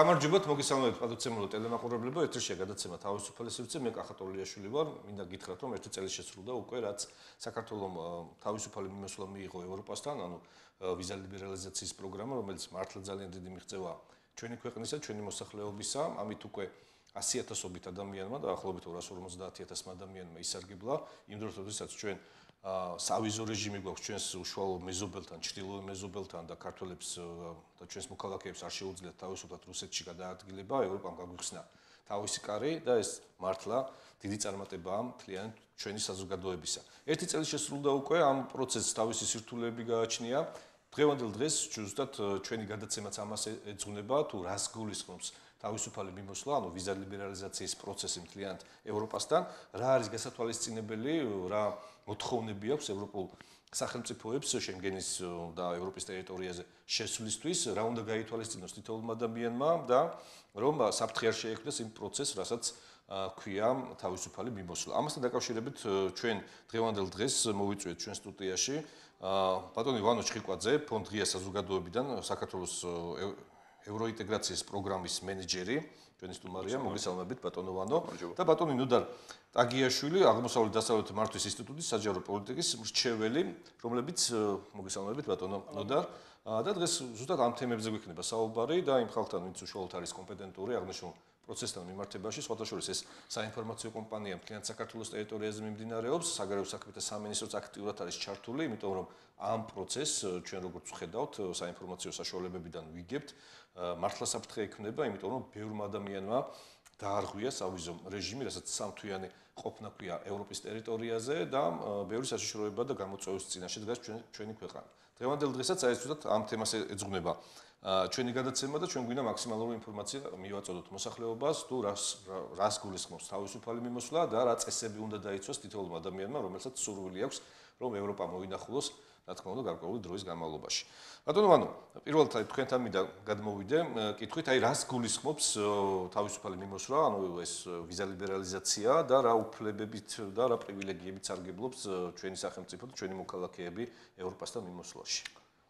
გამარჯობათ, მოგესალმებით პატუცემულო ტელემაყურებლებო, ეთერშია გადაცემა თავისუფალი სივრცე, მე კახატოლიაშვილი ვარ. მინდა გითხრათ, რომ ერთი წელი შესრულდა უკვე, რაც საქართველოს თავისუფალი მიმოსვლა მიიღო ევროპასთან, ანუ ვიზა ლიბერალიზაციის პროგრამა, რომელიც მართლა ძალიან დიდი მიღწევა ჩვენი ქვეყნისა, ჩვენი მოსახლეობისა, ამით უკვე 100,000-ობით ადამიანმა და ახლობით 250,000 ადამიანმა ისარგებლა, იმ დროს, როდესაც ჩვენ სავიზო რეჟიმი გვაქვს ჩვენს უშუალო მეზობელთან, ჩრდილოეთ მეზობელთან და ქართველებს და ჩვენს მოქალაქეებს არ შეუძლიათ თავისუფლად რუსეთში გადაადგილება, ევროპამ გაგვიხსნა თავისი კარი და ეს მართლა დიდი წარმატებაა მთლიანი ჩვენი საზოგადოებისა. ერთი წელი შესრულდა უკვე ამ პროცესს თავისი სირთულეები გააჩნია. დღევანდელ დღეს ზუსტად ჩვენი გადაცემაც ამას ეძღვნება, თუ რას გულისხმობს თავისუფალი მიმოსვლა, ანუ ვიზა ლიბერალიზაციის პროცესი მთლიანად ევროპასთან, რა არის გასათვალისწინებელი, რა მოთხოვნები აქვს ევროპულ სახელმწიფოებს შენგენის და ევროპის ტერიტორიაზე შესვლისთვის, რა უნდა გაითვალისწინოს თითოეულმა ადამიანმა და რომ საფრთხე არ შეექმნას იმ პროცესს, რასაც ქვია თავისუფალი მიმოსვლა. ამასთან დაკავშირებით ჩვენ დღევანდელ დღეს მოვიწვიეთ ჩვენ სტუდიაში ბატონი ვანო ჩხიკვაძე, ფონდ ღია საზოგადოებიდან, საქართველოს ევროინტეგრაციის პროგრამის მენეჯერი, ჩვენი სტუმარია, მოგესალმებით ბატონო ვანო და ბატონი ნოდარ ტაგიაშვილი, აღმოსავლეთ დასავლეთ მართვის ინსტიტუტის საჯარო პოლიტიკის მრჩეველი, რომლებიც მოგესალმებით ბატონო ნოდარ და დღეს ზუსტად ამ თემებზე გვექნება საუბარი და იმ ხალხთან, ვინც უშუალოდ არის კომპეტენტური აღნიშნულ პროცესთან მიმართებაში, სხვათა შორის ეს საინფორმაციო კომპანია მთლიან საქართველოს ტერიტორიაზე მიმდინარეობს, საგარეო საქმეთა სამინისტროც აქტიურად არის ჩართული, იმიტომ რომ ამ პროცესს ჩვენ როგორც ვხედავთ, საინფორმაციო საშუალებებიდან ვიგებთ, მართლა საფრთხე ექმნება, იმიტომ რომ ბევრმა ადამიანმა დაარღვია სავიზო რეჟიმი, რასაც სამთვიანი ყოფნა ქვია ევროპის ტერიტორიაზე და ბევრი საშიშროება და გამოწვევის წინაშე დგას ჩვენი ქვეყანა. დღევანდელ დღესაც აი ზუსტად ამ თემას ეძღვნება ჩვენი გადაცემა და ჩვენ გვინდა მაქსიმალური ინფორმაცია მივაწოდოთ მოსახლეობას, თუ რას გულისხმობს თავისუფალი მიმოსვლა და რა წესები უნდა დაიცვას თითოეულ ადამიანმა, რომელსაც სურვილი აქვს, რომ ევროპა მოინახულოს, რა თქმა უნდა, გარკვეული დროის განმავლობაში. ბატონო ვანო, პირველად თქვენთან მინდა გადმოვიდე, კითხვით, აი რას გულისხმობს თავისუფალი მიმოსვლა, ანუ ეს ვიზა ლიბერალიზაცია და რა უფლებებით და რა პრივილეგიებით სარგებლობს ჩვენი სახელმწიფო და ჩვენი მოქალაქეები ევროპასთან მიმოსვლაში.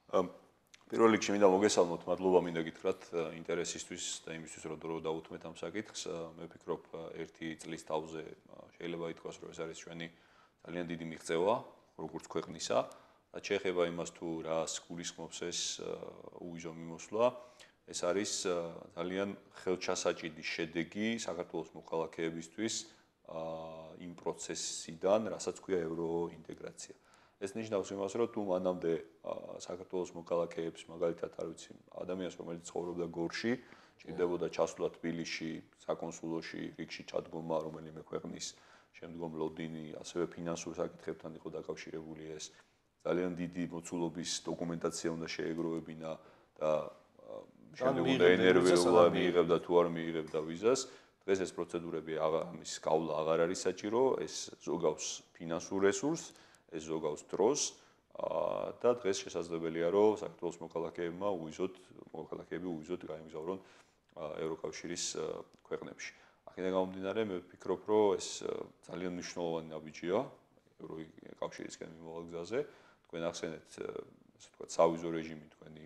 პირველ რიგში მინდა მოგესალმოთ, მადლობა მინდა გითხრათ ინტერესისთვის და იმისთვის, რომ დრო დაუთმეთ ამ საკითხს. მე ვფიქრობ, ერთი წლის თავზე შეიძლება ითქვას, რომ ეს არის ჩვენი ძალიან დიდი მიღწევა, როგორც ქვეყნისა. რაც შეეხება იმას, თუ რას გულისხმობს ეს უვიზო მიმოსვლა, ეს არის ძალიან ხელჩასაჭიდი შედეგი საქართველოს მოქალაქეებისთვის იმ პროცესიდან, რასაც ქვია ევროინტეგრაცია. ეს ნიშნავს იმას, რომ თუ მანამდე საქართველოს მოქალაქეებს, მაგალითად, არ ვიცი, ადამიანს, რომელიც ცხოვრობდა გორში, ჭირდებოდა ჩასვლა თბილისში, საკონსულოში, რიგში ჩადგომა რომელიმე ქვეყნის, შემდგომ ლოდინი, ასევე ფინანსურ საკითხებთან იყო დაკავშირებული ეს. ძალიან დიდი მოცულობის დოკუმენტაცია უნდა შეეგროვებინა და შემდგომ უნდა ენერვეულა მიიღებდა თუ არ მიიღებდა ვიზას. დღეს ეს პროცედურები ამის გავლა აღარ არის საჭირო, ეს ზოგავს ფინანსურ რესურსს, ეს ზოგავს დროს და დღეს შესაძლებელია, რომ საქართველოს მოქალაქეები უვიზოდ გაემგზავრონ ევროკავშირის ქვეყნებში. აქედან გამომდინარე, მე ვფიქრობ, რომ ეს ძალიან მნიშვნელოვანი ნაბიჯია ევროკავშირისკენ მიმავალ გზაზე. თქვენ ახსენეთ, ასე ვთქვათ, სავიზო რეჟიმი თქვენი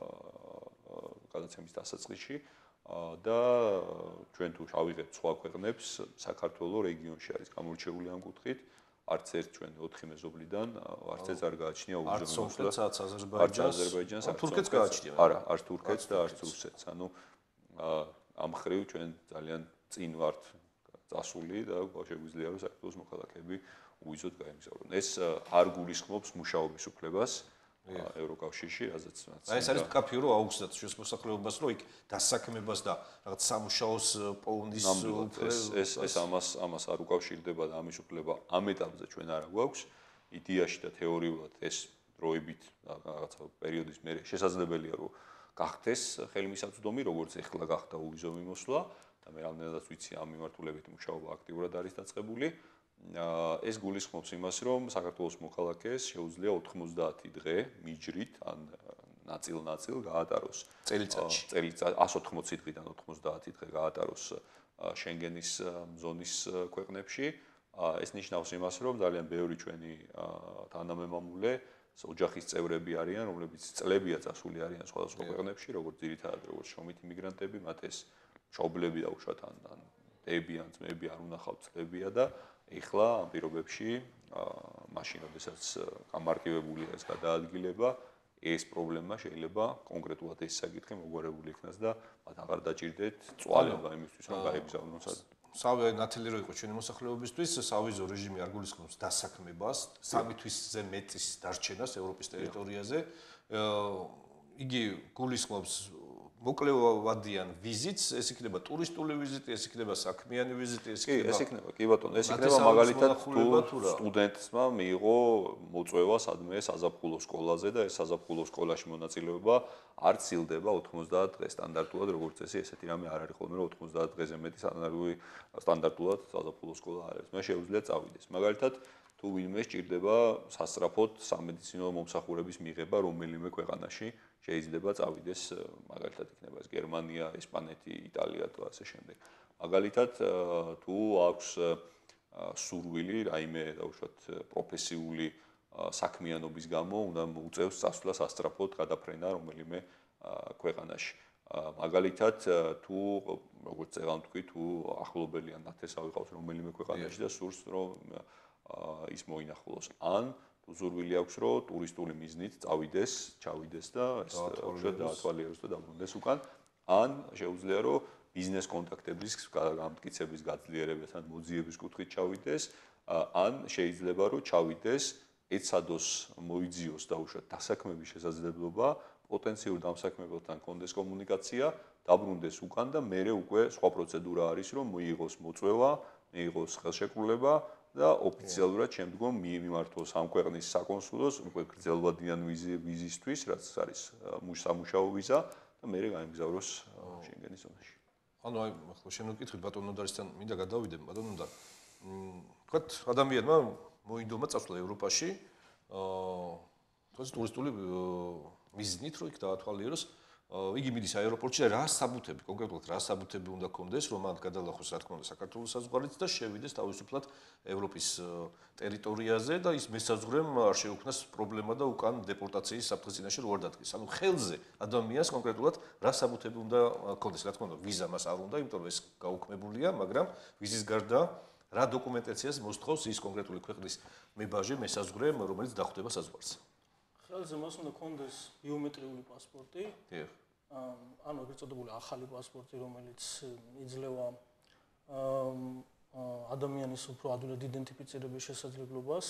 გადაცემის დასაწყისში და ჩვენ თუ შევიღებთ სხვა ქვეყნებს, საქართველოს რეგიონში არის გამორჩეული ამ კუთხით. არც ერთ ჩვენ 4 მეზობლიდან არც ერთ არ გააჩნია უვიზო მიმოსვლა. არც აზერბაიჯანს, თურქეთს გააჩნია. არა, არც თურქეთს და არც რუსეთს. ანუ ამ ხრივ ჩვენ ძალიან წინ ვართ წასული და შეგვიძლია რომ საქართველოს მოქალაქეები უვიზოდ გაემგზავრონ. ეს არ გულისხმობს მუშაობის უფლებას ევროკავშირში, რაზეც აი ეს არის მკაფიო რომ აუგზავნოთ ჩვენს მოსახლეობას, რომ იქ დასაქმებას და რაღაც სამუშაოს პოვნის ეს ამას არ უკავშირდება და ამის უფლება ამ ეტაპზე ჩვენ არ გვაქვს. იდეაში და თეორიულად ეს დროებით რაღაცა პერიოდის მერე შესაძლებელია რომ გახდეს ხელმისაწვდომი, როგორც ეხლა გახდა უვიზო მიმოსვლა და მე რამდენადაც ვიცი ამ მიმართულებით მუშაობა აქტიურად არის დაწყებული. ეს გულისხმობს იმას, რომ საქართველოს მოქალაქეს შეუძლია 90 დღე მიჯრით ან ნაწილ-ნაწილ გაატაროს წელიწადში 180 დღიდან 90 დღე გაატაროს შენგენის ზონის ქვეყნებში. ეს ნიშნავს იმას, რომ ძალიან ბევრი ჩვენი თანამემამულე ოჯახის წევრები არიან, რომლებიც წლებია წასული არიან სხვადასხვა ქვეყნებში, როგორც ძირითადად როგორც შრომითი მიგრანტები, მათ ეს მშობლები დაუშვათ ან დები ან ძმები არ უნახავთ წლებია და ეხლა ამ პირობებში მაშინ როდესაც გამარტივებულია ეს გადაადგილება, ეს პრობლემა შეიძლება კონკრეტულად ეს საკითხი მოგვარებული იქნას და მათ აღარ დაჭირდეთ წვალება იმისთვის რომ გაიგზავნონ სადმე. სავე ნათელი რო იყო ჩვენი მოსახლეობისთვის, სავიზო რეჟიმი არ გულისხმობს დასაქმებას, 3 თვისზე მეტის დარჩენას ევროპის ტერიტორიაზე. იგი გულისხმობს მოკლევადიან ვიზიტს, ეს იქნება ტურისტული ვიზიტი, ეს იქნება საქმიანი ვიზიტი, ეს იქნება. კი ბატონო, ეს იქნება მაგალითად თუ სტუდენტმა მიიღო მოწვევა სადმე საზაფხულო სკოლაზე და ეს საზაფხულო სკოლაში მონაწილეობა არ ცილდება 90 დღეს სტანდარტულად, როგორც წესი, ესეთი რამე არ არის ხოლმე, რომ 90 დღეზე მეტი სტანდარტულად საზაფხულო სკოლა არ არის. მას შეუძლია წავიდეს. მაგალითად, თუ ვინმე სჭირდება სასწრაფოდ სამედიცინო მომსახურების მიღება რომელიმე ქვეყანაში, შეიძლება წავიდეს, მაგალითად იქნება ეს გერმანია, ესპანეთი, იტალია თუ ასე შემდეგ. მაგალითად, თუ აქვს სურვილი, რაიმე დაუშვათ პროფესიული საქმიანობის გამო, უნდა უწევს წასვლა სასწრაფოდ გადაფრენა რომელიმე ქვეყანაში. მაგალითად, თუ როგორც წეღან თქვი, თუ ახლობელი ან ნათესავი ყავს რომელიმე ქვეყანაში და სურს რომ ის მოინახულოს. ან თუ სურვილი აქვს, რომ ტურისტული მიზნით ჩავიდეს და ეს დაათვალიეროს და დაბრუნდეს უკან, ან შეუძლია, რომ ბიზნეს კონტაქტების გამტკიცების გაძლიერებასთან მოძიების კუთხით ჩავიდეს, ან შეიძლება, რომ ჩავიდეს ეცადოს მოიძიოს დაუშვათ დასაქმების შესაძლებლობა, პოტენციურ დამსაქმებელთან კონდეს კომუნიკაცია, დაბრუნდეს უკან და მერე უკვე სხვა პროცედურა არის, რომ მოიღოს მოწვევა, მიიღოს ხელშეკრულება და ოფიციალურად შემდგომ მიმართოს ამ ქვეყნის საკონსულოს უკვე გრძელვადიან ვიზისთვის, რაც არის სამუშაო ვიზა და მერე გაემგზავროს შენგენის ზონაში. ანუ აი ახლა შენ ვკითხეთ ბატონო ნოდარისთან მინდა გადავიდე ბატონო ნოდარ. ვთქვათ ადამიანმა მოინდომა წასვლა ევროპაში, თქოს ტურისტული მიზნით რომ იქ დაათვალიეროს, იგი მიდის აეროპორტში და რა საბუთები, კონკრეტულად რა საბუთები უნდა კონდეს, რომ მან გადალახოს რა თქმა უნდა საქართველოს საზღვარით და შევიდეს თავისუფლად ევროპის ტერიტორიაზე და ის მესაზღვრემ არ შეუქმნას პრობლემა და უკან დეპორტაციის საფრთხის წინაშე რო არ დადგეს. ანუ ხელზე ადამიანს კონკრეტულად რა საბუთები უნდა კონდეს, რა თქმა უნდა ვიზა მას არ უნდა, იმიტომ რომ ეს გაუქმებულია, მაგრამ ვიზის გარდა რა დოკუმენტაციას მოსთხოვს ის კონკრეტული ქვეყნის მებაჟე, მესაზღვრე, რომელიც დახვდება საზღვარზე. ხელზე მას უნდა კონდეს ბიომეტრიული პასპორტი. დიახ. ანუ ეგრეთ წოდებული ახალი პასპორტი, რომელიც იძლევა ადამიანის უფრო ადვილად იდენტიფიცირების შესაძლებლობას.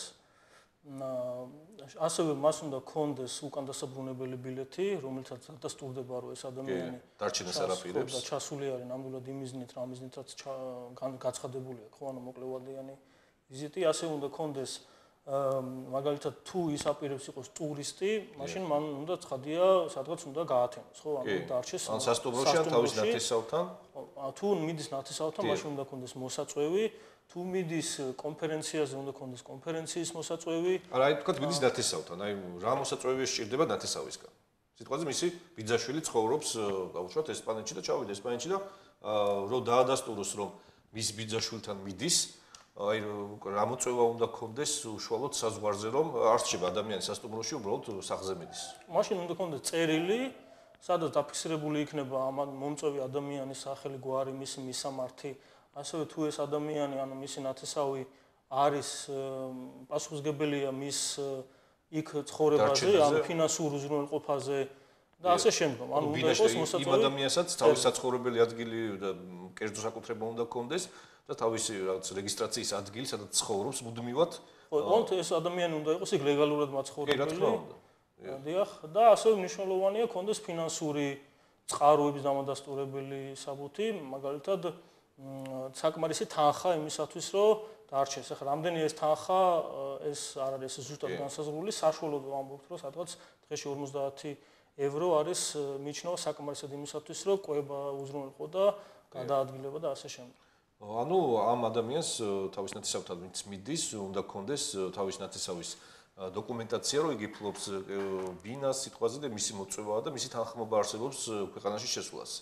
ასევე მას უნდა კონდეს უკანდასაბრუნებელი ბილეთი, რომელთაც გადასტურდება, რომ ეს ადამიანი დარჩენას არ აპირებს და ჩასული არის ნამდვილად იმ მიზნით, რა მიზნითაც გაცხადებულია, ხო, ანუ მოკლევადიანი ვიზიტი. ასევე უნდა კონდეს მაგალითად თუ ის აპირებს იყოს ტურისტი, მაშინ მან უნდა ცხადია, სადღაც უნდა გაათენოს, ხო? ანუ დარჩეს. ან სასტუმროში ან თავის ნათესავთან? თუ მიდის ნათესავთან, მაშინ უნდა კონდეს მოსაწვევი, თუ მიდის კონფერენციაზე, უნდა კონდეს კონფერენციის მოსაწვევი. არა, აი თქვა მიდის ნათესავთან, აი რა მოსაწვევი სჭირდება ნათესავისგან? სიტყვაზე მისი ბიძაშვილი ცხოვრობს, დაუშვათ ესპანეთში და ჩავიდა ესპანეთში და რომ დაადასტუროს, რომ მის ბიძაშვილთან მიდის აი რა მოწვევა უნდა კონდეს უშუალოდ საზღვარზე რომ არ რჩება ადამიანის სასტუმროში უბრალოდ სახზე მიდის. მაშინ უნდა კონდეს წერილი, სადაც დაფიქსირებული იქნება ამ მომწვევი ადამიანის სახელი, გვარი, მისი მისამართი, ასევე თუ ეს ადამიანი, ანუ მისი ნათესავი არის პასუხისმგებელია მის იქ ცხოვრებაზე, ანუ ფინანსურ უზრუნველყოფაზე და ასე შემდგომ. ანუ უნდა იყოს მოსაწვევი იმ ადამიანსაც თავის საცხოვრებელი ადგილი და კერძო საკუთრება უნდა კონდეს. და თავისი რაღაც რეგისტრაციის ადგილი, სადაც ცხოვრობს მუდმივად. ხო, ეს ადამიანი უნდა იყოს იქ ლეგალურად მაცხოვრებელი. რა თქმა უნდა. დიახ, და ასევე მნიშვნელოვანია კონდეს ფინანსური წყაროების დამადასტურებელი საბუთი, მაგალითად საკმარისი თანხა იმისათვის, რომ დარჩეს. ახლა რამდენი ეს თანხა, ეს არ არის ზუსტად განსაზღვრული, საშუალოდ ვამბობთ, რომ სადღაც დღეში 50 евро არის მიჩნევა საკმარისად იმისათვის, რომ კვება უზრუნველყო და გადაადგილება და ასე შემდეგ. ანუ ამ ადამიანს თავის ნათესავთან ვინც მიდის, უნდა კონდეს თავის ნათესავის დოკუმენტაცია, რომ იგი ფლობს ბინას სიტყვაზე და მისი მოწვევაა და მისი თანხმობა არსებობს ქვეყანაში შესვლაზე.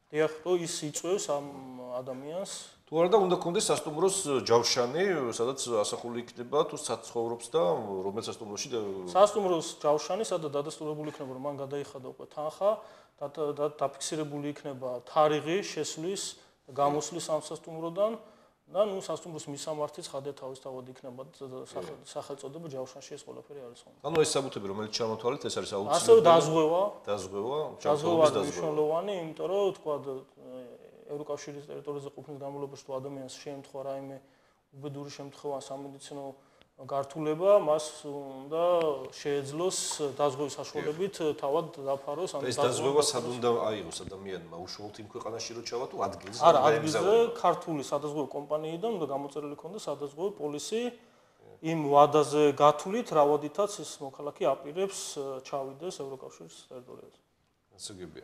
დიახ, რომ ის იწვევს ამ ადამიანს. თუ არა და უნდა კონდეს სასტუმროს ჯავშანი, სადაც ასახული იქნება თუ საცხოვრობს და რომელ სასტუმროში სასტუმროს ჯავშანი, სადაც დადასტურებული იქნება, რომ მან გადაიხადა უკვე თანხა, დაფიქსირებული იქნება თარიღი შესვლის და გამოსვლის ამ სასტუმროდან და ნუ სასტუმროს მისამართიც ხადე თავისთავად იქნება სახელწოდება ჯავშანში ეს ყველაფერი არის ხოლმე. ანუ ეს საბუთები რომელიც ჩამოთვალეთ, ეს არის აუცილებელი. ასევე დაზღვევა, ჯანმრთელობის დაზღვევა. მნიშვნელოვანი, იმიტომ რომ თქვა ევროკავშირის ტერიტორიაზე ყოფნის განმავლობაში თუ ადამიანს შეემთხვა რაიმე უბედური შემთხვევა სამედიცინო გართულება, მას უნდა შეეძლოს დაზღვევის საშუალებით თავად დაფაროს ამ ეს დაზღვევა სად უნდა აიღოს ადამიანმა, უშუალოდ იმ ქვეყანაში რო ჩავა თუ ადგილზე? არა, ადგილზე ქართული სადაზღვევო კომპანიიდან უნდა გამოწერილი ქონდეს სადაზღვევო პოლისი იმ ვადაზე გათვლით, რავადითაც ის მოქალაქე აპირებს ჩავიდეს ევროკავშირის ტერიტორიაზე. ასაგებია.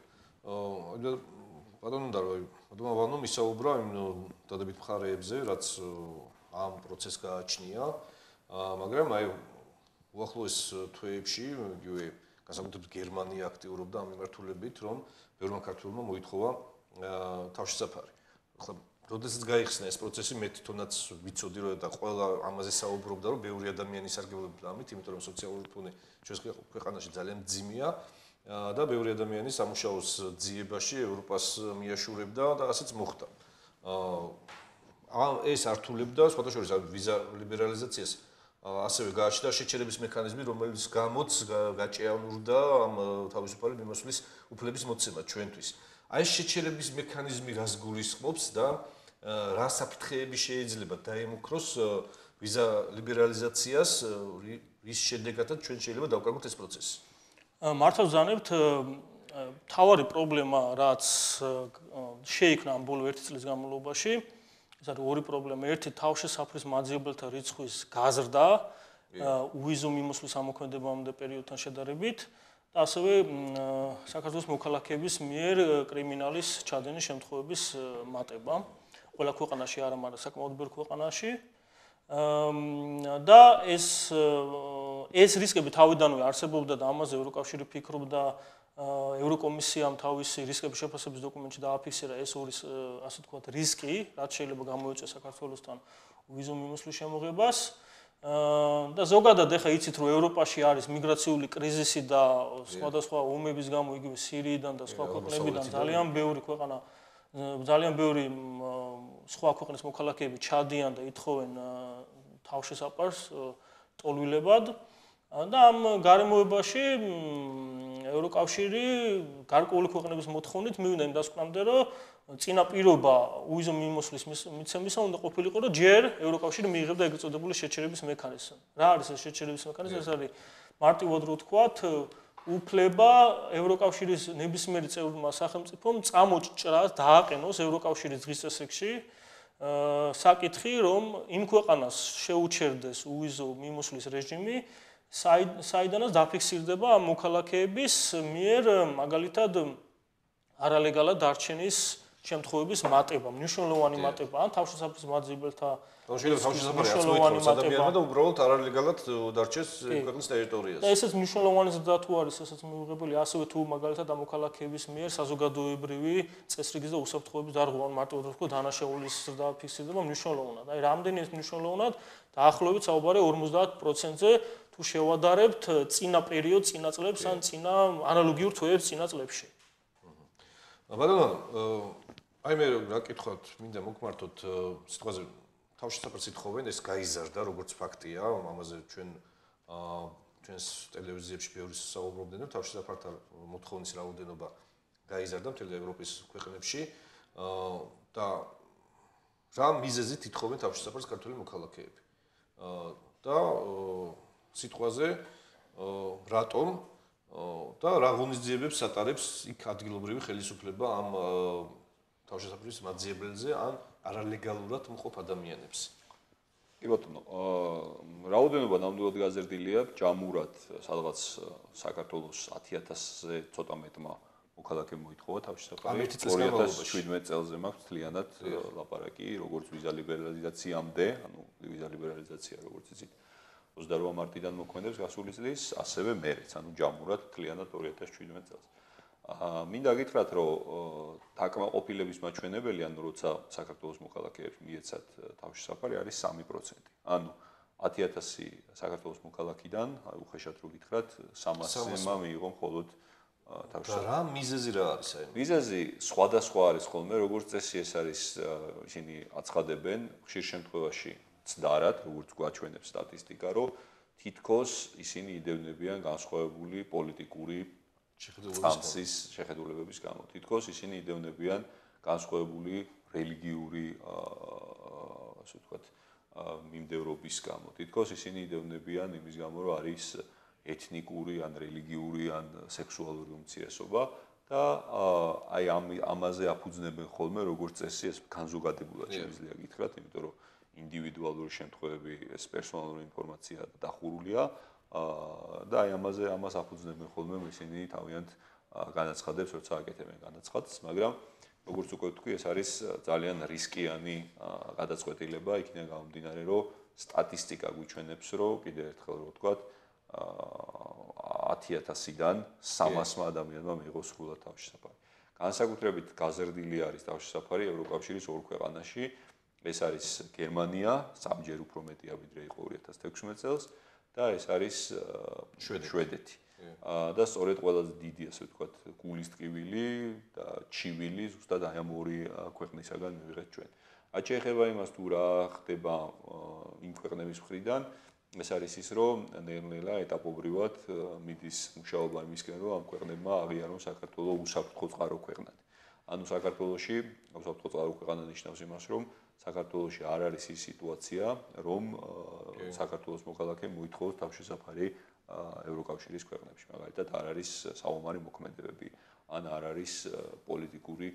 ბატონო მისაუბრა იმ დადებით მხარეებზე, რაც ამ პროცესს გააჩნია, მაგრამ აი უახლოეს თვეებში, იგივე განსაკუთრებით გერმანია აქტიურობდა ამ მიმართულებით, რომ ბევრმა ქართველმა მოითხოვა თავშესაფარი. ახლა როდესაც გაიხსნა ეს პროცესი, მე თვითონაც ვიცოდი, რომ და ყველა ამაზე საუბრობდა, რომ ბევრი ადამიანი ისარგებლობდა ამით, იმიტომ რომ სოციალური ფონი ჩვენს ქვეყანაში ძალიან მძიმეა. და ბევრი ადამიანი სამუშაოს ძიებაში ევროპას მიაშურებდა და ასეც მოხდა. ეს ართულებდა სხვადასხვა ვიზა ლიბერალიზაციას. ასევე გააჩნდა შეჩერების მექანიზმი, რომელიც გამოც გაჭიანურდა ამ თავისუფალი მიმოსვლის უფლების მოცემა ჩვენთვის. აი ეს შეჩერების მექანიზმი რას გულისხმობს და რა საფრთხეები შეიძლება დაემუქროს ვიზა ლიბერალიზაციას, რის შედეგადაც ჩვენ შეიძლება დავკარგოთ ეს პროცესი. მართლა ვზანებთ, თავარი პრობლემა, რაც შეიქმნა ამ ბოლო 1 წლის განმავლობაში, ეს არის ორი პრობლემა. ერთი თავშესაფრის მაძიებელთა რიცხვის გაზრდა, უვიზო მიმოსვლის ამოქმედებამდე პერიოდთან შედარებით და ასევე საქართველოს მოქალაქეების მიერ კრიმინალის ჩადენის შემთხვევების მატება. ყველა ქვეყანაში არა, მაგრამ საკმაოდ ბევრ ქვეყანაში. და ეს რისკები თავიდანვე არსებობდა და ამაზე ევროკავშირი ფიქრობდა, ევროკომისიამ თავისი რისკების შეფასების დოკუმენტში დააფიქსირა ეს ორი ასე ვთქვათ რისკი, რაც შეიძლება გამოიწვიოს საქართველოსთან ვიზო მიმოსვლის შემოღებას. და ზოგადად ახლა იცით რომ ევროპაში არის მიგრაციული კრიზისი და სხვადასხვა ომების გამო იგივე სირიიდან და სხვა ქვეყნებიდან ძალიან ბევრი ქვეყანა ძალიან ბევრი სხვა ქვეყნის მოქალაქეები ჩადიან და ითხოვენ თავშესაფარს ტოლვილებად და ამ გარემოებაში ევროკავშირი გარკვეული ქვეყნების მოთხოვნით მივიდა იმ დასკვნამდე რომ წინა პირობა უვიზო მიმოსვლის მიცემისა უნდა ყოფილიყო რომ ჯერ ევროკავშირი მიიღებდა ეგრეთ წოდებული შეჩერების მექანიზმი. რა არის ეს შეჩერების მექანიზმი? ეს არის მარტივად რო ვთქვათ უფლება ევროკავშირის ნებისმიერი წევრმა სახელმწიფომ წამოჭრას დააყენოს ევროკავშირის დღის წესრიგში საკითხი, რომ იმ ქვეყანას შეუჩერდეს უვიზო მიმოსვლის რეჟიმი, საიდანაც დაფიქსირდება ამ მოქალაქეების მიერ მაგალითად არალეგალად დარჩენის შემთხვევების მატება, მნიშვნელოვანი მატება, ან თავშესაფრის მაძიებელთა შეიძლება თავშესაფარი აწმოითხოვოს ადამიანმა და უბრალოდ არალეგალად დარჩეს ქვეყნის ტერიტორიაზე. და ესეც მნიშვნელოვანი ზრდა თუ არის, ესეც მიუღებელი, ასევე თუ მაგალითად ამ მოქალაქეების მიერ საზოგადოებრივი წესრიგის და უსაფრთხოების დარღვევა, მარტივად ვთქვათ, დანაშაულის ზრდა ფიქსირდება მნიშვნელოვნად. აი რამდენი ეს მნიშვნელოვნად დაახლოებით საუბარი 50%-ზე თუ შევადარებთ წინა პერიოდს, წინა წლებს ან წინა ანალოგიურ თვეებს წინა წლებში. ბატონო, აი მე რა კითხოთ, მინდა მოგმართოთ სიტყვაზე თავშესაფარს ითხოვენ, ეს გაიზარდა, როგორც ფაქტია, ამაზე ჩვენს ტელევიზიებში ბევრი საუბრობდნენ, რომ თავშესაფართა მოთხოვნის რაოდენობა გაიზარდა მთელი ევროპის ქვეყნებში და რა მიზეზით ითხოვენ თავშესაფარს ქართული მოქალაქეები. და სიტყვაზე რატომ და რა ღონისძიებებს ატარებს იქ ადგილობრივი ხელისუფლება ამ თავშესაფრის მაძიებელზე ან არალეგალურად მყოფ ადამიანებს. კი ბატონო, რაოდენობა ნამდვილად გაზრდილია, ჯამურად სადღაც საქართველოს 10000-ზე ცოტა მეტმა მოქალაქემ მოითხოვა თავშესაფარი. 2017 წელზე მაქვს მთლიანად ლაპარაკი, როგორც ვიზა ლიბერალიზაციამდე, ანუ ვიზა ლიბერალიზაცია როგორც იცით 28 მარტიდან მოქმედებს გასული წლის, ასევე მერეც, ანუ ჯამურად მთლიანად 2017 წელს. მინდა გითხრათ, რომ დაკმაყოფილების მაჩვენებელი, ანუ როცა საქართველოს მოქალაქეებს მიეცათ თავშესაფარი, არის 3%. ანუ 10,000 საქართველოს მოქალაქიდან, უხეშად რო გითხრათ, 300-მა მიიღო მხოლოდ თავშესაფარი. რა მიზეზი რა არის აი? მიზეზი სხვადასხვა არის ხოლმე, როგორც წესი ეს არის, ისინი აცხადებენ ხშირ შემთხვევაში ცდარად, როგორც გვაჩვენებს სტატისტიკა, რომ თითქოს ისინი იდევნებიან განსხვავებული პოლიტიკური წამსის შეხედულებების გამო. თითქოს ისინი იდევნებიან განსხვავებული რელიგიური, ასე ვთქვათ, მიმდევრობის გამო. თითქოს ისინი იდევნებიან იმის გამო, რომ არის ეთნიკური, ან რელიგიური, ან სექსუალური უმცირესობა და აი ამაზე აფუძნებენ ხოლმე როგორც წესი ეს განზოგადებულად შეიძლება გითხრათ, იმიტომ რომ ინდივიდუალური შემთხვევები, ეს პერსონალური ინფორმაცია დახურულია და აი ამას აფუძნებენ ხოლმე ისინი თავიანთ განაცხადებს, როცა აკეთებენ განაცხადს, მაგრამ როგორც უკვე ვთქვი, ეს არის ძალიან რისკიანი გადაწყვეტილება, იქიდან გამომდინარე, რომ სტატისტიკა გვიჩვენებს, რომ კიდევ ერთხელ რო ვთქვათ, 10,000-დან 300-მა ადამიანმა მიიღო სრულად თავშესაფარი. განსაკუთრებით გაზრდილი არის თავშესაფარი ევროკავშირის ორ ქვეყანაში. ეს არის გერმანია, სამჯერ უფრო მეტია ვიდრე იყო 2016 წელს და ეს არის შვედეთი. და სწორედ ყველაზე დიდი, ასე ვთქვათ, გულის ტკივილი და ჩივილი ზუსტად აი ამ ორი ქვეყნისაგან მივიღეთ ჩვენ. რაც შეეხება იმას, თუ რა ხდება იმ ქვეყნების მხრიდან, ეს არის ის, რომ ნელ-ნელა ეტაპობრივად მიდის მუშაობა იმისკენ, რომ ამ ქვეყნებმა აღიარონ საქართველოს უსაფრთხო წყარო ქვეყნად. ანუ საქართველოში უსაფრთხო წყარო ქვეყანა ნიშნავს იმას, რომ საქართველოში არ არის ის სიტუაცია, რომ საქართველოს მოქალაქე მოითხოვოს თავშესაფარი ევროკავშირის ქვეყნებში. მაგალითად, არ არის საომარი მოქმედებები, ან არ არის პოლიტიკური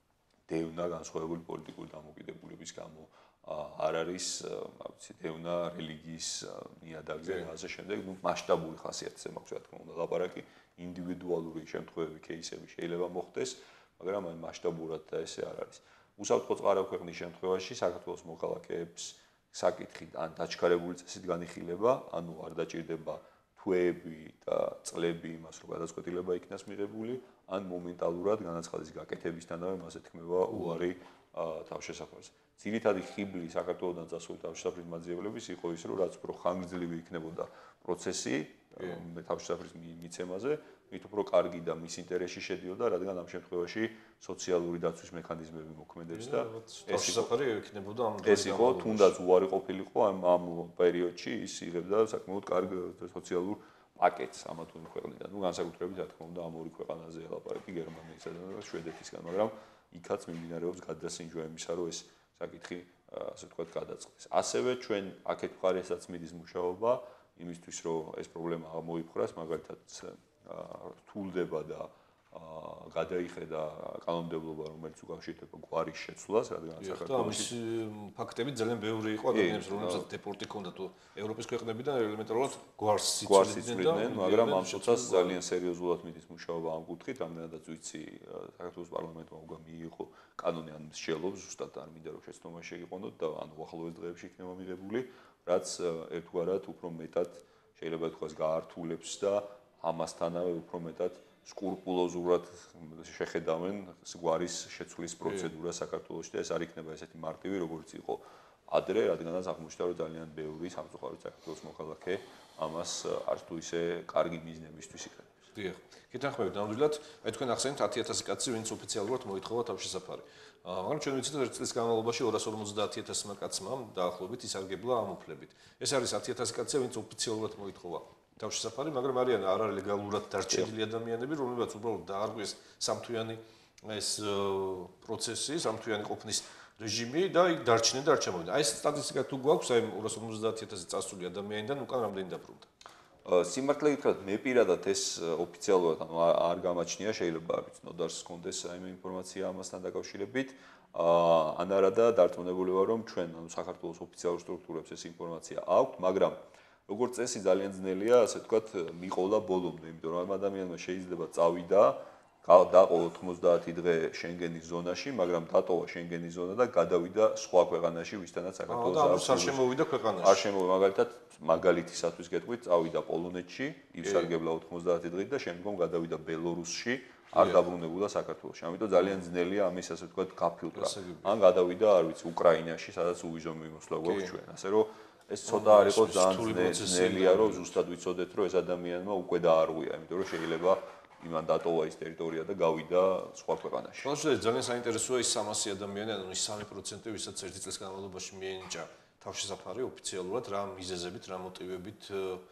დევნა განსხვავებული პოლიტიკური დამოკიდებულების გამო, არ არის, ვიცი, დევნა რელიგიის ნიადაგზე და ასე შემდეგ, ну, მასშტაბური ხასიათზე მაქვს, რა თქმა უნდა, ლაპარაკი, ინდივიდუალური შემთხვევები, кейსები შეიძლება მოხდეს, მაგრამ აი მასშტაბურად და ესე არ არის. უსაფრთხო წყარო ქვეყნის შემთხვევაში საქართველოს მოქალაქეებს საკითხი ან დაჩქარებული წესით განიხილება, ანუ არ დაჭირდება თვეები და წლები იმას, რომ გადაწყვეტილება იქნას მიღებული, ან მომენტალურად განაცხადის გაკეთებისთანავე მას ეთქმება უარი თავშესაფარზე. ძირითადი ხიბლი საქართველოსთან წასული თავშესაფრის მაძიებლების იყო ის, რომ რაც უფრო ხანგრძლივი იქნებოდა პროცესი თავშესაფრის მიცემაზე, მით უფრო კარგი და მის ინტერესში შედიოდა, რადგან ამ შემთხვევაში სოციალური დაცვის მექანიზმები მოქმედებს და თავშესაფარი იქნებოდა ამ ეს იყო თუნდაც უარი ყოფილიყო ამ პერიოდში ის იღებდა საკმაოდ კარგ სოციალურ პაკეტს ამა თუ იმ ქვეყნიდან. ну განსაკუთრებით რა თქმა უნდა ამ ორი ქვეყანაზე ელაპარაკი გერმანიისა და შვედეთისგან, მაგრამ იქაც მიმდინარეობს გადასინჯვა იმისა, რომ ეს საკითხი ასე ვთქვათ გადაწყდეს. ასევე ჩვენ აქეთ მხარესაც მიდის მუშაობა იმისთვის, რომ ეს პრობლემა მოიფხვრას, მაგალითად რთულდება და გადაიხედა კანონმდებლობა, რომელიც უკავშირდება გვარის შეცვლას, რადგან საქართველოში ფაქტები ძალიან ბევრი იყო ადამიანებს, რომლებსაც დეპორტი ჰქონდათ ევროპის ქვეყნებიდან ელემენტარულად გვარს იცვლიდნენ, მაგრამ ამ წუთას ძალიან სერიოზულად მიდის მუშაობა ამ კუთხით, რამდენადაც ვიცი, საქართველოს პარლამენტმა უკვე მიიღო კანონი ან მსჯელობს, ზუსტად არ მინდა რომ შეცდომა შეიყონოთ და ან უახლოეს დღეებში იქნება მიღებული, რაც ერთგვარად უფრო მეტად შეიძლება ითქვას გაართულებს და ამასთანავე უფრო მეტად სკრუპულოზურად შეხედავენ გვარის შეცვლის პროცედურა საქართველოში და ეს არ იქნება ესეთი მარტივი, როგორც იყო ადრე, რადგანაც აღმოჩნდა, რომ ძალიან ბევრი სამწუხაროდ საქართველოს მოქალაქე ამას არც თუ ისე კარგი მიზნებისთვის იყენებს. დიახ. კითხავთ ნამდვილად, აი თქვენ ახსენეთ 10,000 კაცი, ვინც ოფიციალურად მოითხოვა თავშესაფარი. მაგრამ ჩვენ ვიცით, რომ ერთ წლის განმავლობაში 250,000 კაცმა დაახლოებით ისარგებლა ამ უფლებით. ეს არის 10,000 კაცი, ვინც ოფიციალურად მოითხოვა თავშესაფარი, მაგრამ არიან არალეგალურად დარჩენილი ადამიანები, რომლებიც უბრალოდ დაარღვიეს სამთვიანი ეს პროცესი, სამთვიანი ყოფნის რეჟიმი და იქ დარჩნენ და არ ჩამოვიდნენ. აი ეს სტატისტიკა თუ გვაქვს, აი 250,000 წასული ადამიანიდან უკან რამდენი დაბრუნდა? სიმართლე გითხრათ, მე პირადად ეს ოფიციალურად არ გამაჩნია, შეიძლება არ ვიცი, ნოდარს კონდეს აი ინფორმაცია ამასთან დაკავშირებით. ან არა და დარწმუნებული ვარ, რომ ჩვენ ანუ საქართველოს ოფიციალურ სტრუქტურებს ეს ინფორმაცია აქვთ, მაგრამ როგორც წესი ძალიან ძნელია, ასე ვთქვათ, მიყოლა ბოლომდე, იმიტომ რომ ამ ადამიანმა შეიძლება წავიდა, დაყო 90 დღე შენგენის ზონაში, მაგრამ დატოვა შენგენის ზონა და გადავიდა სხვა ქვეყანაში, ვისთანაც საქართველოს არ შემოვიდა ქვეყანაში. არ შემოვიდა, მაგალითად, მაგალითისათვის გეტყვით, წავიდა პოლონეთში, ივსარგებლა 90 დღით და შემდგომ გადავიდა ბელორუსში, არ დაბრუნებულა საქართველოში. ამიტომ ძალიან ძნელია ამის ასე ვთქვათ გაფილტრა. ან გადავიდა, არ ვიცი, უკრაინაში, სადაც უვიზო მიმოსვლა გვაქვს ჩვენ. ასე რომ ეს ცოტა არ იყო ძალიან ძნელია, რომ ზუსტად ვიცოდეთ, რომ ეს ადამიანმა უკვე დაარღვია, იმიტომ რომ შეიძლება იმან დატოვა ის ტერიტორია და გავიდა სხვა ქვეყანაში. ხოლმე ძალიან საინტერესოა ის 300 ადამიანი, ანუ ის 3%, ვისაც ერთი წლის განმავლობაში მიენიჭა თავშესაფარი ოფიციალურად, რა მიზეზებით, რა მოტივებით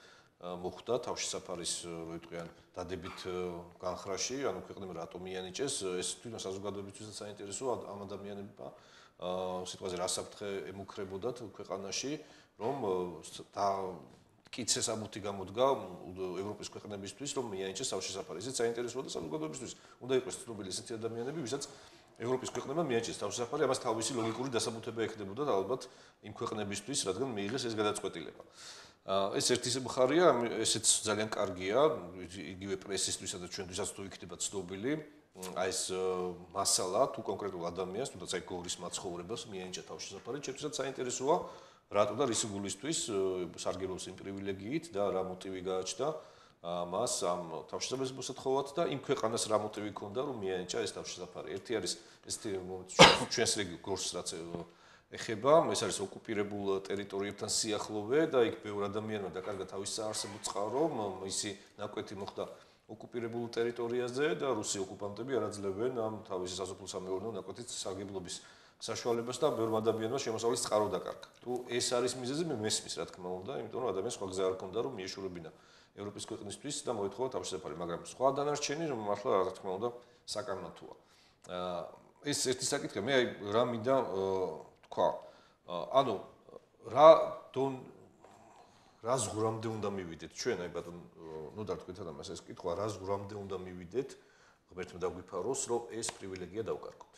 მოხდა თავშესაფარის, რო იტყვიან, დადებით განხრაში, ანუ ქვეყნებმა რატომ მიენიჭეს, ეს თვითონ საზოგადოებისთვისაც საინტერესოა ამ ადამიანებმა სიტყვაზე რა საფრთხე ემუქრებოდათ ქვეყანაში, რომ და კიცე საბუთი გამოდგა ევროპის ქვეყნებისთვის, რომ მიენიჭეს თავშესაფარი. ესეც საინტერესოა და საზოგადოებისთვის. უნდა იყოს ცნობილი ესეთი ადამიანები, ვისაც ევროპის ქვეყნებმა მიენიჭეს თავშესაფარი, ამას თავისი ლოგიკური დასაბუთება ექნებოდა და ალბათ იმ ქვეყნებისთვის, რადგან მიიღეს ეს გადაწყვეტილება. ეს ერთი მხარეა, ესეც ძალიან კარგია, იგივე პრესისთვისა და ჩვენთვისაც თუ იქნება ცნობილი, აი ეს მასალა თუ კონკრეტულ ადამიანს, თუნდაც აი გორის მაცხოვრებას მიენიჭა თავშესაფარი, ჩვენთვისაც საინტერესოა რატო და რისი გულისთვის სარგებლობს იმ პრივილეგიით და რა მოტივი გააჩნდა მას ამ თავშესაფარის მოსათხოვად და იმ ქვეყანას რა მოტივი ჰქონდა რომ მიენიჭა ეს თავშესაფარი. ერთი არის ესეთი ჩვენს რეგიონს რაც ეხება, ეს არის ოკუპირებულ ტერიტორიებთან სიახლოვე და იქ ბევრ ადამიანმა დაკარგა თავის საარსებო წყარო, მისი ნაკვეთი მოხდა ოკუპირებულ ტერიტორიაზე და რუსი ოკუპანტები არ აძლევენ ამ თავისი სასოფლო-სამეურნეო ნაკვეთის სარგებლობის საშუალებას და ბევრ ადამიანმა შემოსავლის წყარო დაკარგა. თუ ეს არის მიზეზი, მე მესმის რა თქმა უნდა, იმიტომ რომ ადამიანს სხვა გზა არ ჰქონდა რომ მიეშურებინა ევროპის ქვეყნისთვის და მოეთხოვა თავშესაფარი, მაგრამ სხვა დანარჩენი რომ მართლა რა თქმა უნდა საკამათოა. ეს ერთი საკითხია, მე აი რა მინდა თქვა. ანუ რა ზღურამდე უნდა მივიდეთ ჩვენ, აი ბატონ ნოდარ თქვით ამას ეს კითხვა, რა ზღურამდე უნდა მივიდეთ, ღმერთმა დაგვიფაროს, რომ ეს პრივილეგია დავკარგოთ.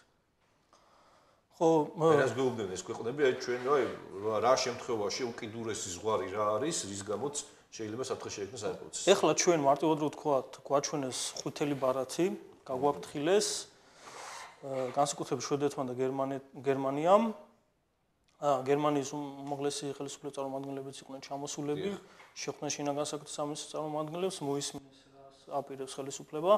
ხო, რას გვეუბნებიან ეს ქვეყნები, აი ჩვენ რა შემთხვევაში უკიდურესი ზღვარი რა არის, რის გამოც შეიძლება საფრთხე შეექმნას ამ პროცესს. ეხლა ჩვენ მარტივად რო თქვათ, გვაჩვენეს ხუთელი ბარათი, გაგვაფრთხილეს განსაკუთრებით შვედეთმა და გერმანიამ. გერმანიის უმაღლესი ხელისუფლების წარმომადგენლებიც იყვნენ ჩამოსულები, შეხვდნენ შინაგან საქმეთა სამინისტროს წარმომადგენლებს, მოისმინეს რას აპირებს ხელისუფლება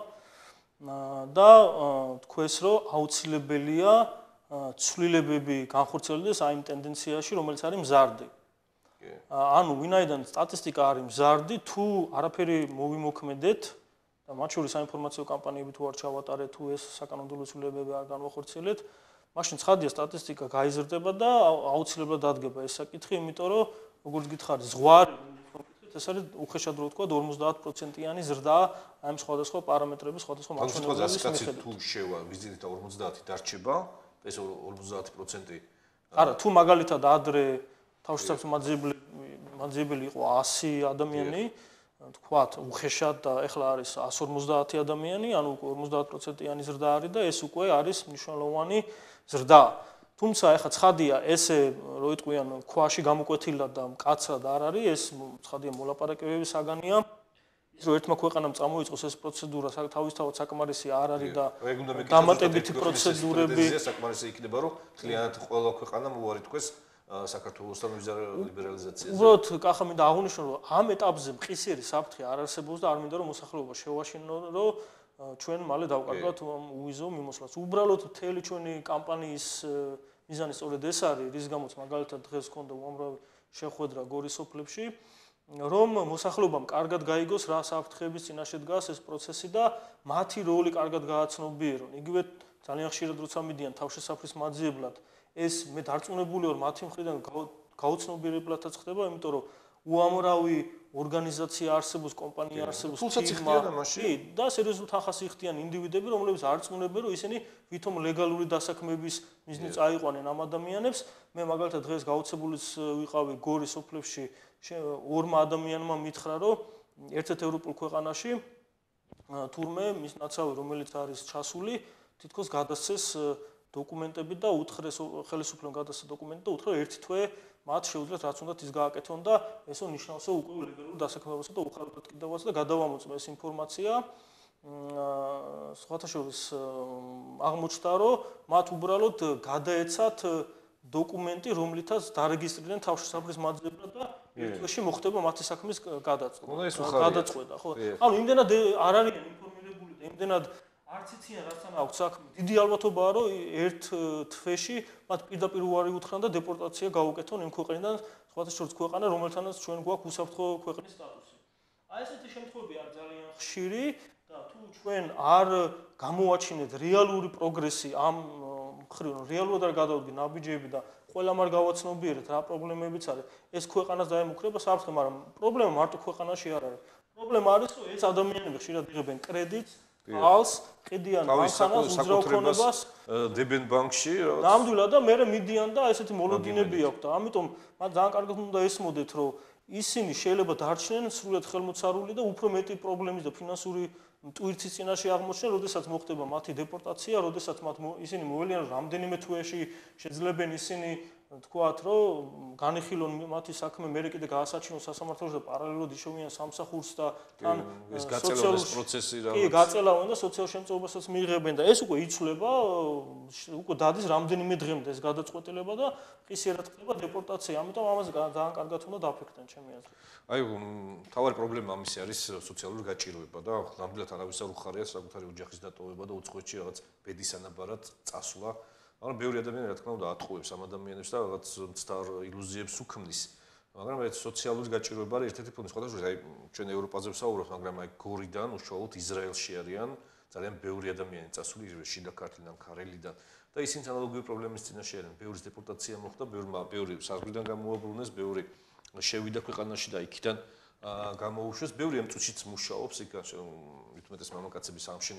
და თქვეს, რომ აუცილებელია ცვლილებები განხორციელდეს აი იმ ტენდენციაში, რომელიც არის მზარდი. ანუ ვინაიდან სტატისტიკა არის მზარდი, თუ არაფერი მოვიმოქმედეთ და მათ შორის საინფორმაციო კამპანიები თუ არ ჩავატარეთ, თუ ეს საკანონმდებლო ცვლილებები არ განვახორციელეთ, მაშინ ცხადია სტატისტიკა გაიზრდება და აუცილებლად დადგება ეს საკითხი, იმიტომ რომ როგორც გითხარი, ზღვარი ეს არის უხეშად რო ვთქვა 50%-იანი ზრდა აი ამ სხვადასხვა პარამეტრების სხვადასხვა მაჩვენებლების მიხედვით. თუ შევა ვიზიტით 50 დარჩება, ეს 50%. არა, თუ მაგალითად ადრე თავშესაფრის მაძიებელი იყო 100 ადამიანი, თქვათ, უხეშად და ეხლა არის 150 ადამიანი, ანუ 50%-იანი ზრდა არის და ეს უკვე არის მნიშვნელოვანი ზრდა. თუმცა ეხლა ცხადია, ესე რო იტყვიან, ქვაში გამოკვეთილად და მკაცრად არ არის, ეს ცხადია მოლაპარაკებების საგანია. ის რომ ერთმა ქვეყანამ წამოიწყოს ეს პროცედურა, თავისთავად საკმარისი არ არის და დამატებითი პროცედურები საკმარისი იქნება, რომ მთლიანად ყველა ქვეყანამ უარი თქვეს საქართველოსთან ლიბერალიზაციაზე. უბრალოდ კახა მინდა აღვნიშნო, რომ ამ ეტაპზე მყისიერი საფრთხე არ არსებობს და არ მინდა რომ მოსახლეობა შევაშინონ, რომ ჩვენ მალე დავკარგოთ უვიზო მიმოსვლას. უბრალოდ მთელი ჩვენი კამპანიის მიზანი სწორედ ეს არის, რის გამოც მაგალითად დღეს ჰქონდა უამრავი შეხვედრა გორის სოფლებში, რომ მოსახლეობამ კარგად გაიგოს რა საფრთხეების წინაშე დგას ეს პროცესი და მათი როლი კარგად გააცნობიერონ. იგივე ძალიან ხშირად როცა მიდიან თავშესაფრის მაძიებლად, ეს მე დარწმუნებული ვარ მათი მხრიდან გაუცნობიერებლადაც ხდება, იმიტომ რომ უამრავი ორგანიზაცია არსებობს, კომპანია არსებობს, და სერიოზულ თანხას იხდიან ინდივიდები, რომლებიც არ წმუნებენ, რომ ისინი ვითომ ლეგალური დასაქმების მიზნით წაიყვანენ ამ ადამიანებს. მე მაგალითად დღეს გაუცებულიც ვიყავი გორის სოფლებში, ორმა ადამიანმა მითხრა, რომ ერთ-ერთ ევროპულ ქვეყანაში თურმე მის ნაცავი, რომელიც არის ჩასული, თითქოს გადასცეს დოკუმენტები და უთხრეს ხელისუფლებამ გადასცა დოკუმენტი და უთხრა ერთი თვე მათ შეუძლიათ რაც უნდათ ის გააკეთონ და ესო ნიშნავს უკვე ლეგალურ დასაქმებასა და უხაროდ კიდევაც და გადავამოწმე ეს ინფორმაცია სხვათა შორის აღმოჩნდა, რომ მათ უბრალოდ გადაეცათ დოკუმენტი, რომლითაც დარეგისტრირდნენ თავშესაფრის მაძიებლად და ერთ დღეში მოხდება მათი საქმის გადაწყვეტა, ხო? ანუ იმდენად არ არიან ინფორმირებული და იმდენად არც იციან რასთან აქვს საქმე. დიდი ალბათობაა, რომ ერთ თვეში მათ პირდაპირ უარი უთხრან და დეპორტაცია გაუკეთონ იმ ქვეყნიდან, სხვათა შორის ქვეყანა, რომელთანაც ჩვენ გვაქვს უსაფრთხო ქვეყნის სტატუსი. აი ესეთი შემთხვევები არ ძალიან ხშირი და თუ ჩვენ არ გამოვაჩინეთ რეალური პროგრესი ამ მხრივ, რომ რეალურად არ გადავდგენ ნაბიჯები და ყველამ არ გავაცნობიერეთ რა პრობლემებიც არის, ეს ქვეყანას დაემუქრება საფრთხე, მაგრამ პრობლემა მარტო ქვეყანაში არ არის. პრობლემა არის, რომ ეს ადამიანები ხშირად იღებენ კრედიტს, ალს, ყიდიან ბანკანას, უძრავქონებას, დებენ ბანკში, ნამდვილად და მე მიდიან და ესეთი მოლოდინები აქვს და ამიტომ მათ ძალიან კარგად უნდა ესმოდეთ, რომ ისინი შეიძლება დარჩნენ სრულად ხელმოწარული და უფრო მეტი პრობლემის და ფინანსური ტვირთის წინაშე აღმოჩნდნენ, როდესაც მოხდება მათი დეპორტაცია, როდესაც ისინი მოველიან, რომ რამდენიმე თვეში შეძლებენ ისინი თქვათ, რომ განიხილონ მათი საქმე, მე კიდე გაასაჩინონ სასამართლოში და პარალელურად იშოვიან სამსახურს და თან ეს გაწელოდეს პროცესი რა. კი, გაწელავენ და სოციალურ შემწეობასაც მიიღებენ და ეს უკვე იცვლება, უკვე დადის რამდენიმე დღემდე ეს გადაწყვეტილება და ხისიერად ხდება დეპორტაცია. ამიტომ ამაზე ძალიან კარგად უნდა დაფიქრდნენ ჩემი აზრით. აი, მთავარი პრობლემა ამისი არის სოციალური გაჭირვება და ნამდვილად არავის არ უხარია საკუთარი ოჯახის დატოვება და უცხოეთში რაღაც ბედის ანაბარად წასვლა. მაგრამ ბევრი ადამიანი რა თქმა უნდა ატყუებს ამ ადამიანებს და რაღაც მცდარ ილუზიებს უქმნის. მაგრამ ეს სოციალური გაჭირვება არის ერთ-ერთი ფონდი. სხვადასხვა აი ჩვენ ევროპაზე ვსაუბრობთ, მაგრამ აი გორიდან უშუალოდ ისრაელში არიან ძალიან ბევრი ადამიანი წასული შიდა ქართლიდან, ქარელიდან და ისინი ანალოგიური პრობლემის წინაშე არიან. ბევრის დეპორტაცია მოხდა, ბევრი საზღვრიდან გამოაბრუნეს, ბევრი შევიდა ქვეყანაში და იქიდან გამოუშვეს. ბევრი ამ წუთშიც მუშაობს, იქ მithumetes მამაკაცები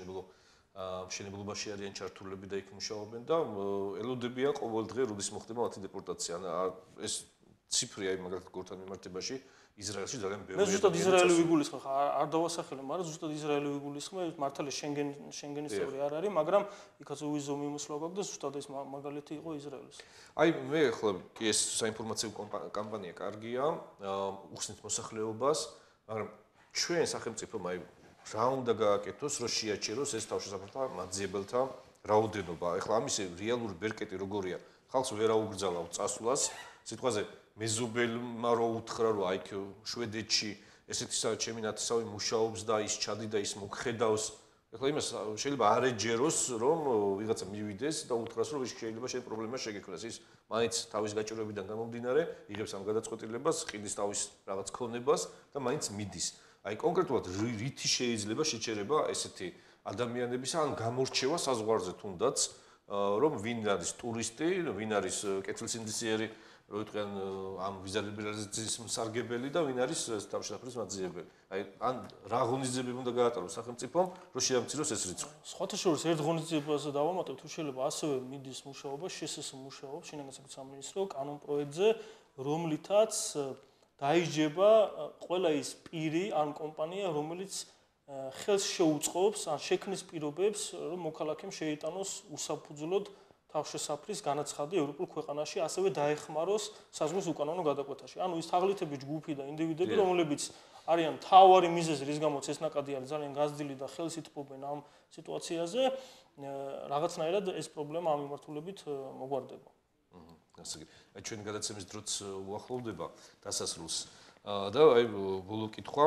სამშენებლობაში არიან ჩართულები და იქ მუშაობენ და ელოდებიან ყოველ დღე როდის მოხდება მათი დეპორტაცია. ეს ციფრი აი მაგალითად გორთან მიმართებაში ისრაელში ძალიან ბევრი. მე ზუსტად ისრაელი ვიგულისხმე, არ დავასახელე, მაგრამ ზუსტად ისრაელი ვიგულისხმე, მართალია შენგენის წევრი არ არის, მაგრამ იქაც უვიზო მიმოსვლა გვაქვს და ზუსტად ეს მაგალითი იყო ისრაელის. აი მე ახლა კი ეს საინფორმაციო კამპანია კარგია, უხსნით მოსახლეობას, მაგრამ ჩვენ სახელმწიფომ აი რა უნდა გააკეთოს, რომ შეაჩეროს ეს თავშესაფრთა მაძიებელთა რაოდენობა. ახლა ამის რეალური ბერკეტი როგორია? ხალხს ვერ აუგრძალავ წასვლას, სიტყვაზე მეზობელმა რო უთხრა, რომ აი შვედეთში ესეთი ჩემი ნათესავი მუშაობს და ის ჩადი და ის მოგხედავს. ახლა იმას შეიძლება არ ეჯეროს, რომ ვიღაცა მივიდეს და უთხრას, რომ შეიძლება შენ პრობლემა შეგექმნას. ის მაინც თავის გაჭირვებიდან გამომდინარე, იღებს ამ გადაწყვეტილებას, ყიდის თავის რაღაც ქონებას და მაინც მიდის. აი კონკრეტულად რითი შეიძლება შეჩერება ესეთი ადამიანებისა ან გამორჩევა საზღვარზე თუნდაც რომ ვინ არის ტურისტი, ვინ არის კეთილსინდისიერი, რო იტყვიან ამ ვიზა ლიბერალიზაციის მსარგებელი და ვინ არის თავშესაფრის მაძიებელი. აი ან რა ღონისძიებები უნდა გაატაროს სახელმწიფომ, რომ შეამციროს ეს რიცხვი. სხვათა შორის ერთ ღონისძიებაზე დავამატებ, თუ შეიძლება ასევე მიდის მუშაობა, შესეს მუშაობს შინაგან საქმეთა სამინისტრო კანონპროექტზე, რომლითაც დაიჯება ყველა ის პირი ან კომპანია, რომელიც ხელს შეუწყობს ან შექმნის პირობებს, რომ მოქალაქემ შეიტანოს უსაფუძვლოდ თავშესაფრის განაცხადი ევროპულ ქვეყანაში, ასევე დაეხმაროს საზღვრის უკანონო გადაკვეთაში. ანუ ის თაღლითები ჯგუფი და ინდივიდები, რომლებიც არიან თავარი მიზეზი, რის გამოც ეს ნაკადი არის ძალიან გაზრდილი და ხელს ითბობენ ამ სიტუაციაზე, რაღაცნაირად ეს პრობლემა ამ მიმართულებით მოგვარდება. ასე იგი, აი ჩვენი გადაცემის დროც უახლოვდება დასასრულს და აი ბოლო კითხვა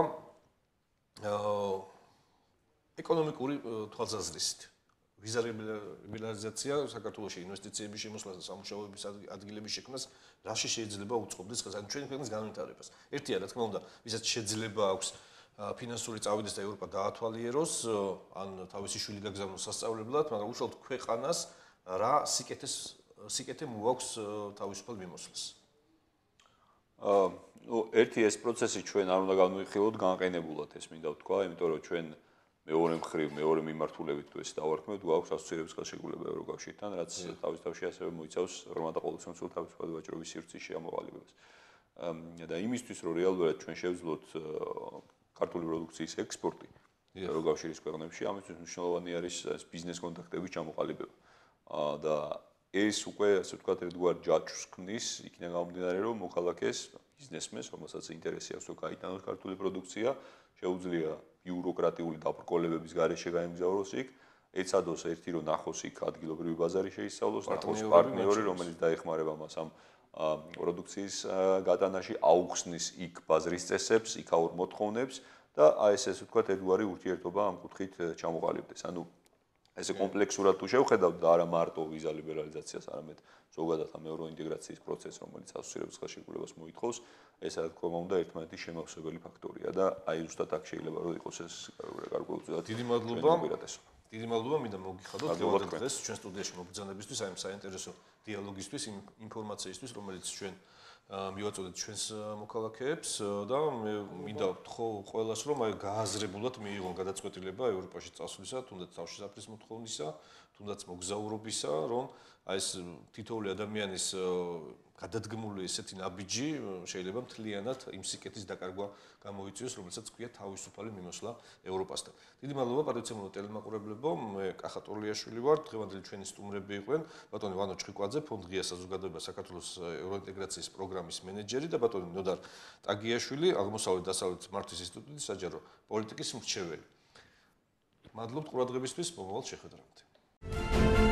ეკონომიკური თვალსაზრისით. ვიზა ლიბერალიზაცია საქართველოში ინვესტიციების შემოსვლას და სამუშაოების ადგილების შექმნას რაში შეიძლება უწყობდეს ხაზი ჩვენი ქვეყნის განვითარებას. ერთია რა თქმა უნდა, ვისაც შეიძლება აქვს ფინანსური წავიდეს და ევროპა დაათვალიეროს, ან თავისი შვილი გაგზავნოს სასწავლებლად, მაგრამ უშუალოდ ქვეყანას რა სიკეთე მოაქვს თავისუფალ მიმოსვლას. ერთი ეს პროცესი ჩვენ არ უნდა განვიხილოთ განყენებულად, ეს მინდა ვთქვა, იმიტომ რომ ჩვენ მეორე მხრივ, მეორე მიმართულებით თუ ეს დავარქმევთ, გვაქვს ასოციირების ხელშეკრულება ევროკავშირთან, რაც თავის თავში ასევე მოიცავს ღრმა და ყოველწლიური თავისუფალი ვაჭრობის სივრცეში ამოყალიბებას. და იმისთვის, რომ რეალურად ჩვენ შევძლოთ ქართული პროდუქციის ექსპორტი ევროკავშირის ქვეყნებში, ამისთვის მნიშვნელოვანი არის ეს ბიზნეს კონტაქტების ჩამოყალიბება. და ეს უკვე ასე ვთქვათ, ერთგვარ ჯაჭვს ქმნის, იქიდან გამომდინარე, რომ მოქალაქეს ბიზნესმენს, რომელსაც ინტერესი აქვს, რომ გაიტანოს ქართული პროდუქცია, შეუძლია ბიუროკრატიული დაბრკოლებების გარეშე გაემგზავროს იქ, ეცადოს ერთი რომ ნახოს იქ ადგილობრივი ბაზარი შეისწავლოს, ნახოს პარტნიორი, რომელიც დაეხმარება მას ამ პროდუქციის გატანაში, აუხსნის იქ ბაზრის წესებს, იქაურ მოთხოვნებს და ესე ვთქვათ, ერთგვარი ურთიერთობა ამ კუთხით ჩამოყალიბდეს. ანუ ესე კომპლექსურად თუ შევხედავთ და არა მარტო ვიზა ლიბერალიზაციას, არამედ ზოგადად ამ ევროინტეგრაციის პროცესს, რომელიც ასოცირების ხელშეკრულებას მოითხოვს, ეს რა თქმა უნდა ერთმანეთის შემავსებელი ფაქტორია და აი ზუსტად აქ შეიძლება რომ იყოს ეს გარკვეულწილად დიდი მადლობა. დიდი მადლობა, მინდა მოგიხადოთ დღეს ჩვენ სტუდიაში მოგბრძანებისთვის, აი ამ საინტერესო დიალოგისთვის, იმ ინფორმაციისთვის, რომელიც ჩვენ მივაწოდეთ ჩვენს მოქალაქეებს და მე მინდა ვთხოვ ყველას, რომ აი გააზრებულად მიიღონ გადაწყვეტილება ევროპაში წასვლისა, თუნდაც თავშესაფრის მოთხოვნისა, თუნდაც მოგზაურობისა, რომ აი ეს თითოეული ადამიანის გადადგმული ესეთი ნაბიჯი შეიძლება მთლიანად იმ სიკეთის დაკარგვა გამოიწვიოს, რომელსაც ქვია თავისუფალი მიმოსვლა ევროპასთან. დიდი მადლობა პატივცემულო ტელემაყურებლებო, მე კახა ტოლიაშვილი ვარ, დღევანდელი ჩვენი სტუმრები იყვნენ ბატონი ვანო ჩხიკვაძე, ფონდ ღია საზოგადოება საქართველოს ევროინტეგრაციის პროგრამის მენეჯერი და ბატონი ნოდარ ტაგიაშვილი, აღმოსავლეთ-დასავლეთ მართვის ინსტიტუტის საჯარო პოლიტიკის მრჩეველი. მადლობთ ყურადღებისთვის, მომავალ შეხვედრამდე.